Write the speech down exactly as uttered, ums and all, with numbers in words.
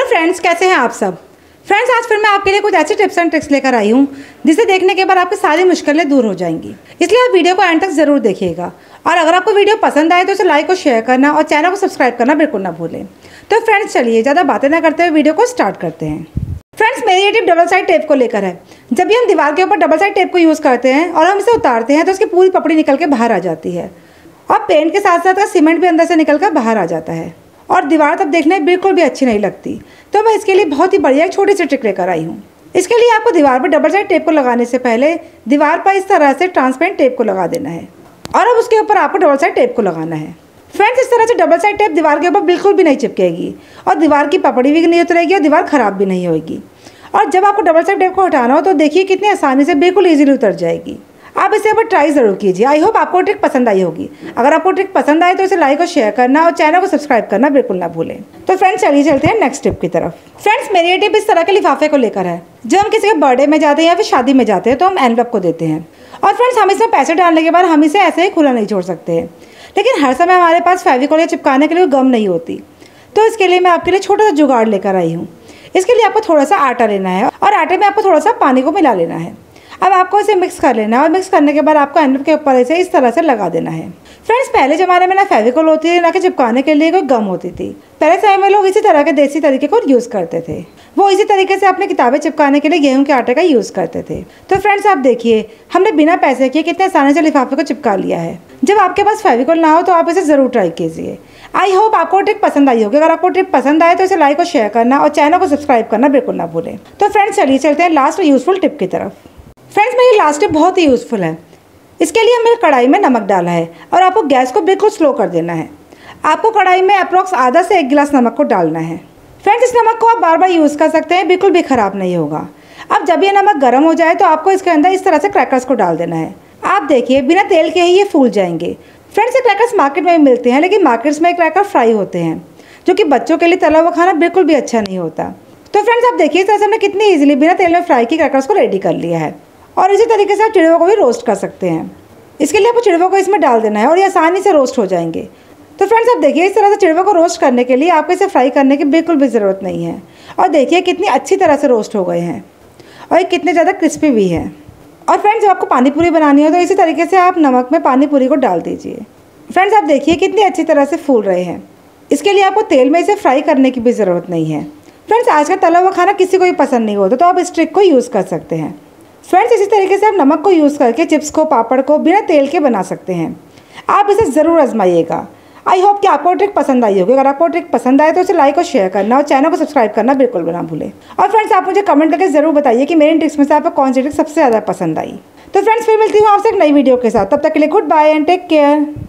Friends, कैसे हैं आप सब। फ्रेंड्स, आज फिर मैं आपके लिए कुछ ऐसी टिप्स एंड ट्रिक्स लेकर आई हूँ जिसे देखने के बाद आपकी सारी मुश्किलें दूर हो जाएंगी। इसलिए आप वीडियो को एंड तक ज़रूर देखिएगा और अगर आपको वीडियो पसंद आए तो इसे लाइक और शेयर करना और चैनल को सब्सक्राइब करना बिल्कुल ना भूलें। तो फ्रेंड्स, चलिए ज़्यादा बातें ना करते हुए वीडियो को स्टार्ट करते हैं। फ्रेंड्स, मेरी ये टिप डबल साइड टेप को लेकर है। जब भी हम दीवार के ऊपर डबल साइड टेप को यूज़ करते हैं और हम इसे उतारते हैं तो उसकी पूरी पपड़ी निकल के बाहर आ जाती है और पेंट के साथ साथ सीमेंट भी अंदर से निकल कर बाहर आ जाता है और दीवार तब देखने में बिल्कुल भी अच्छी नहीं लगती। तो मैं इसके लिए बहुत ही बढ़िया एक छोटी सी ट्रिक लेकर आई हूँ। इसके लिए आपको दीवार पर डबल साइड टेप को लगाने से पहले दीवार पर इस तरह से ट्रांसपेरेंट टेप को लगा देना है और अब उसके ऊपर आपको डबल साइड टेप को लगाना है। फ्रेंड्स, इस तरह से डबल साइड टेप दीवार के ऊपर बिल्कुल भी नहीं चिपकेगी और दीवार की पपड़ी भी नहीं उतरेगी और दीवार ख़राब भी नहीं होगी। और जब आपको डबल साइड टेप को हटाना हो तो देखिए कितनी आसानी से बिल्कुल ईजिली उतर जाएगी। आप इसे पर ट्राई ज़रूर कीजिए। आई होप आपको ट्रिक पसंद आई होगी। अगर आपको ट्रिक पसंद आए तो इसे लाइक और शेयर करना और चैनल को सब्सक्राइब करना बिल्कुल ना भूलें। तो फ्रेंड्स, चलिए चलते हैं नेक्स्ट टिप की तरफ। फ्रेंड्स, मेरी ये टिप इस तरह के लिफाफे को लेकर है। जब हम किसी के बर्थडे में जाते हैं या फिर शादी में जाते हैं तो हम एनवलप को देते हैं और फ्रेंड्स, हम इसमें पैसे डालने के बाद हम इसे ऐसे ही खुला नहीं छोड़ सकते हैं। लेकिन हर समय हमारे पास फेविकोल या चिपकाने के लिए गम नहीं होती। तो इसके लिए मैं आपके लिए छोटा सा जुगाड़ लेकर आई हूँ। इसके लिए आपको थोड़ा सा आटा लेना है और आटे में आपको थोड़ा सा पानी को मिला लेना है। अब आपको इसे मिक्स कर लेना है और मिक्स करने के बाद आपको एनवलप के ऊपर इसे इस तरह से लगा देना है। फ्रेंड्स, पहले ज़माने में ना फेविकोल होती थी ना कि चिपकाने के लिए कोई गम होती थी। पहले समय में लोग इसी तरह के देसी तरीके को यूज़ करते थे। वो इसी तरीके से अपनी किताबें चिपकाने के लिए गेहूं के आटे का यूज़ करते थे। तो फ्रेंड्स, आप देखिए हमने बिना पैसे किए कितने आसानी से लिफाफे को चिपका लिया है। जब आपके पास फेविकोल ना हो तो आप इसे ज़रूर ट्राई कीजिए। आई होप आपको ट्रिक पसंद आई होगी। अगर आपको ट्रिक पसंद आए तो इसे लाइक और शेयर करना और चैनल को सब्सक्राइब करना बिल्कुल ना भूलें। तो फ्रेंड्स, चलिए चलते हैं लास्ट यूज़फुल टिप की तरफ। फ्रेंड्स, मेरी लास्ट टिप बहुत ही यूज़फुल है। इसके लिए हमने कढ़ाई में नमक डाला है और आपको गैस को बिल्कुल स्लो कर देना है। आपको कढ़ाई में अप्रॉक्स आधा से एक गिलास नमक को डालना है। फ्रेंड्स, इस नमक को आप बार बार यूज़ कर सकते हैं, बिल्कुल भी ख़राब नहीं होगा। अब जब ये नमक गर्म हो जाए तो आपको इसके अंदर इस तरह से क्रैकर्स को डाल देना है। आप देखिए बिना तेल के ही ये फूल जाएंगे। फ्रेंड्स, ये क्रैकर्स मार्केट में भी मिलते हैं, लेकिन मार्केट्स में क्रैकर फ्राई होते हैं जो कि बच्चों के लिए तला हुआ खाना बिल्कुल भी अच्छा नहीं होता। तो फ्रेंड्स, आप देखिए इस तरह से हमने कितनी ईजिली बिना तेल में फ्राई की क्रैकर्स को रेडी कर लिया है। और इसी तरीके से आप चिड़वों को भी रोस्ट कर सकते हैं। इसके लिए आपको चिड़वों को इसमें डाल देना है और ये आसानी से रोस्ट हो जाएंगे। तो फ्रेंड्स, आप देखिए इस तरह से चिड़वों को रोस्ट करने के लिए आपको इसे फ्राई करने की बिल्कुल भी ज़रूरत नहीं है। और देखिए कितनी अच्छी तरह से रोस्ट हो गए हैं और ये कितने ज़्यादा क्रिस्पी भी है। और फ्रेंड्स, जब आपको पानी पूरी बनानी हो तो इसी तरीके से आप नमक में पानी पूरी को डाल दीजिए। फ्रेंड्स, आप देखिए कितनी अच्छी तरह से फूल रहे हैं। इसके लिए आपको तेल में इसे फ्राई करने की भी ज़रूरत नहीं है। फ्रेंड्स, आज का तला हुआ खाना किसी को भी पसंद नहीं होता, तो आप इस ट्रिक को यूज़ कर सकते हैं। फ्रेंड्स, इसी तरीके से आप नमक को यूज़ करके चिप्स को, पापड़ को बिना तेल के बना सकते हैं। आप इसे ज़रूर आजमाइएगा। आई होप कि आपको ट्रिक पसंद आई होगी। अगर आपको ट्रिक पसंद आए तो उसे लाइक और शेयर करना और चैनल को सब्सक्राइब करना बिल्कुल ना भूलें। और फ्रेंड्स, आप मुझे कमेंट करके ज़रूर बताइए कि मेरी ट्रिक्स में से आपको कौन सी ट्रिक सबसे ज़्यादा पसंद आई। तो फ्रेंड्स, फिर मिलती हूँ आपसे एक नई वीडियो के साथ। तब तक के लिए good bye and take care.